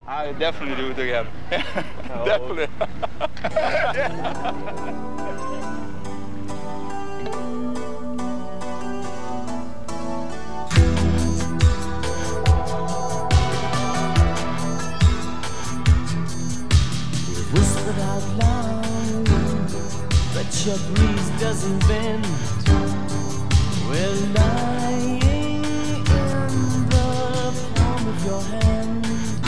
I definitely do it again. Definitely. Whispered out loud, but your breeze doesn't bend. We're lying in the palm of your hand.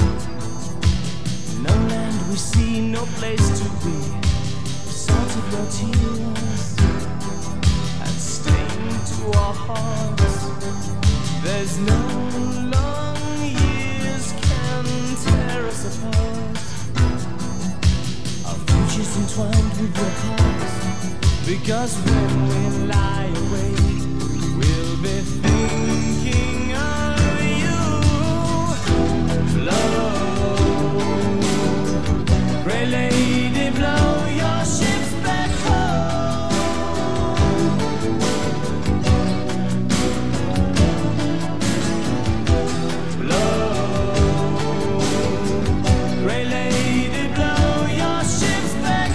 No land we see, no place to be. The salt of your tears and stain to our hearts. There's no long years can tear us apart. Futures entwined with your past, because when we lie awake, we'll be thinking of you. Blow, grey lady, blow your ships back home. Blow, grey lady, blow your ships back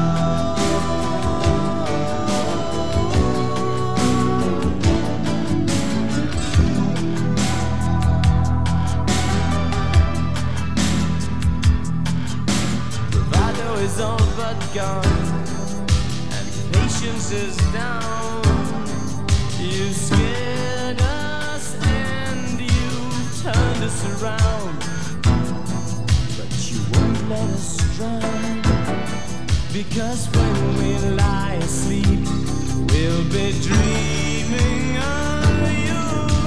is all but gone, and patience is down. You scared us and you turned us around, but you won't let us drown, because when we lie asleep, we'll be dreaming of you.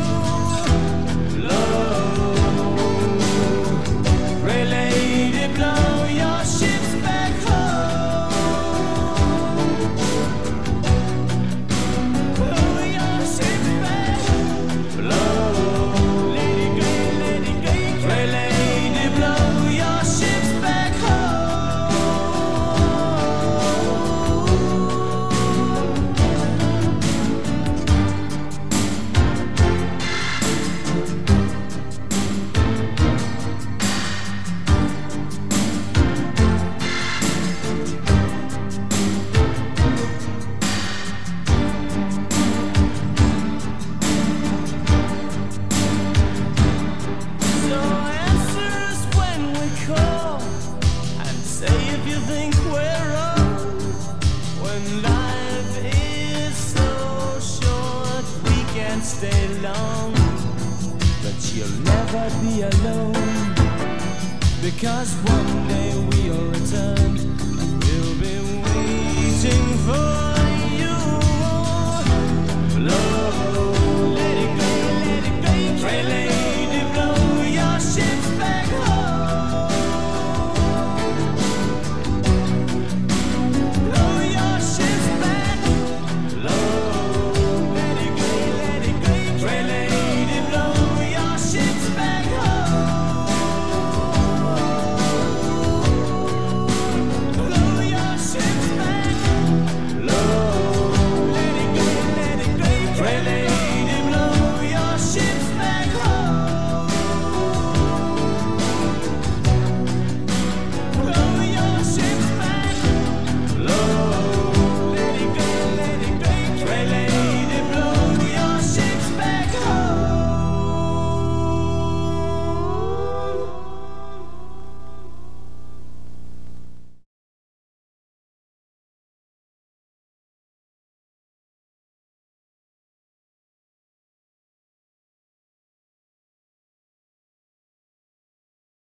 Blow, grey lady, blow your ships back home. Blow your ships back. Blow, lady, grey lady, blow your ships back So answer us when we call, and say if you think we're wrong. When life is so short, we can't stay long, but you'll never be alone, because one day we'll return, and we'll be waiting for